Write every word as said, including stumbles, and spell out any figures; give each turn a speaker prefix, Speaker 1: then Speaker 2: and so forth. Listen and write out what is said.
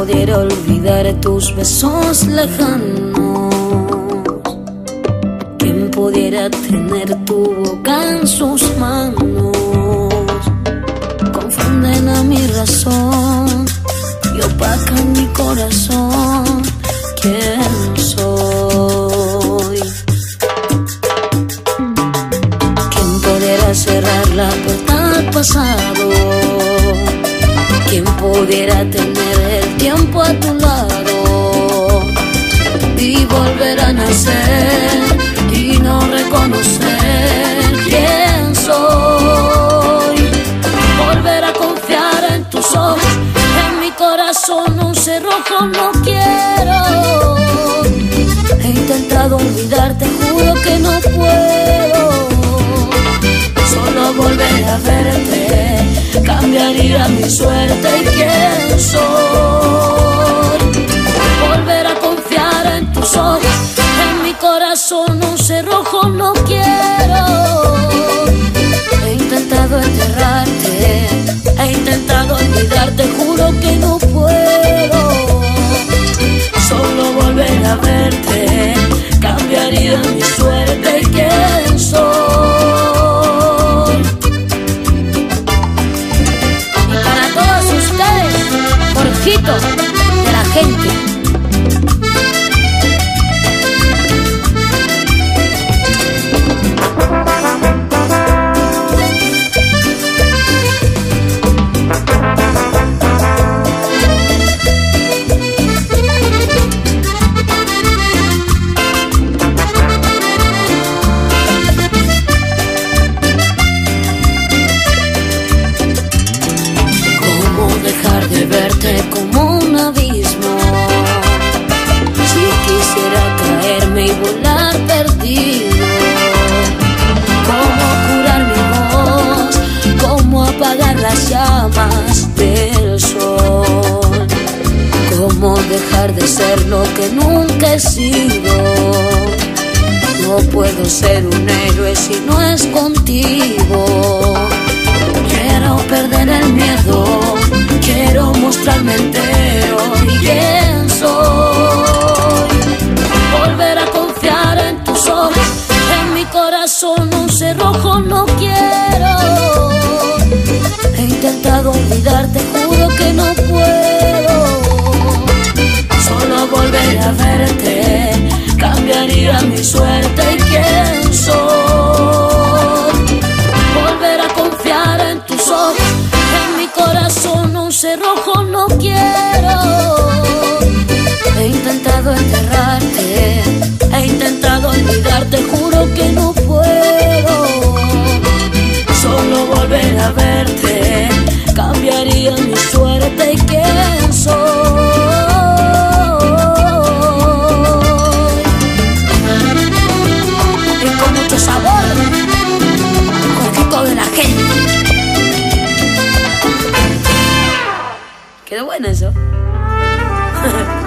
Speaker 1: pudiera olvidar tus besos lejanos? ¿Quién pudiera tener tu boca en sus manos? Confunden a mi razón y opacan mi corazón. ¿Quién soy? ¿Quién pudiera cerrar la puerta al pasado? ¿Quién pudiera tener el tiempo a tu lado y volver a nacer y no reconocer quién soy? Volver a confiar en tus ojos, en mi corazón un cerrojo no quiero. He intentado olvidarte, juro que no puedo. Solo volver a verte cambiaría mi suerte. ¿Y quién soy? Volver a confiar en tus ojos, en mi corazón un cerrojo no quiero. He intentado enterrarte, he intentado olvidarte, juro que no puedo. Solo volver a verte cambiaría mi suerte. ¿Y quién soy? De la gente. ¿Cómo dejar de verte como un abismo? Si quisiera caerme y volar perdido. ¿Cómo curar mi voz? ¿Cómo apagar las llamas del sol? ¿Cómo dejar de ser lo que nunca he sido? No puedo ser un héroe si no es contigo. Quiero perder el miedo, quiero mostrarme entero. ¿Y quién soy? Volver a confiar en tus ojos, en mi corazón un cerrojo no quiero. He intentado olvidarte, juro que no puedo. Solo volver a verte cambiaría mi suerte. ¿Y quién soy? Volver a confiar en tus ojos, en mi corazón un cerrojo no quiero. He intentado enterrarte, he intentado olvidarte, juro que no puedo. Solo volver a verte cambiaría mi suerte. ¿Y quién soy? Y con mucho sabor, Jorgito de la gente. Quedó bueno eso.